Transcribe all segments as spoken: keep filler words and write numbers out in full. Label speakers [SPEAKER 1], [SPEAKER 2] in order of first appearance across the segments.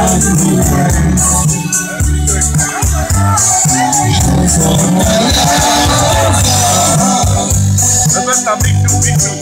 [SPEAKER 1] Levanta, bicho, bicho.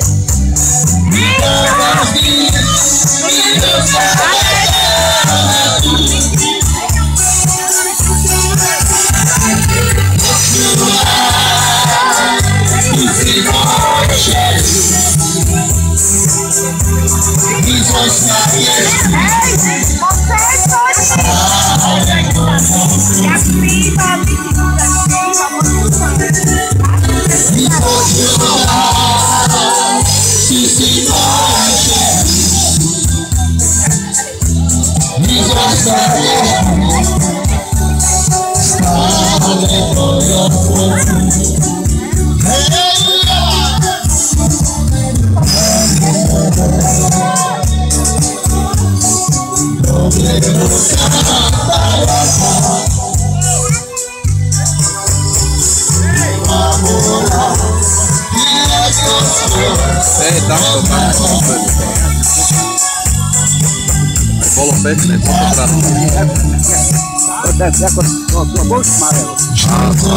[SPEAKER 2] Ei, tahto katsoa. Kolme pekne, fotografia.
[SPEAKER 3] Deve ser com bolso amarelo.
[SPEAKER 2] Ah, tá.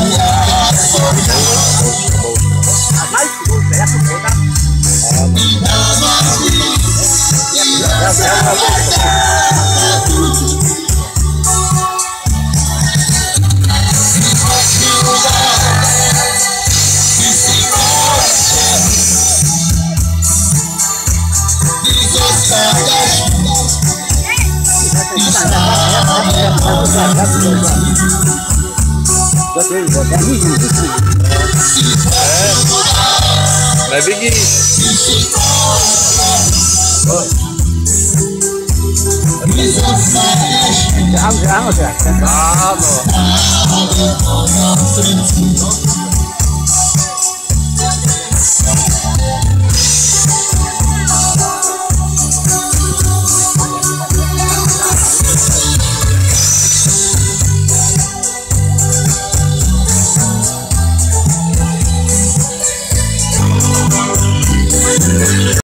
[SPEAKER 3] Mais que bolso, é a surpresa.
[SPEAKER 2] É, vai vir
[SPEAKER 3] Vamos, vamos, vamos.
[SPEAKER 2] Vamos.